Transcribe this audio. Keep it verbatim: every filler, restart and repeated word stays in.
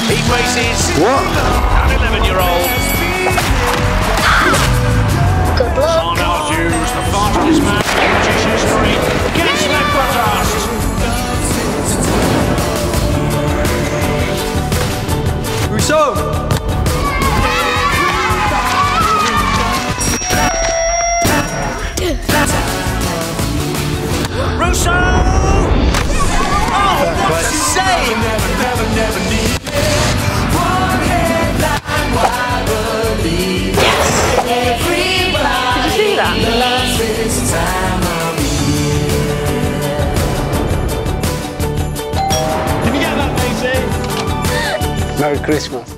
He faces What? an eleven-year-old. Good luck. Arnold Hughes, the fastest man in British history, gets left for last. Rousseau! Rousseau! Oh, what a save! Never, never, never need one headline, why believe? Yes. Everybody Did you see that? loves this time of year. Can you get that, Maisie? Merry Christmas.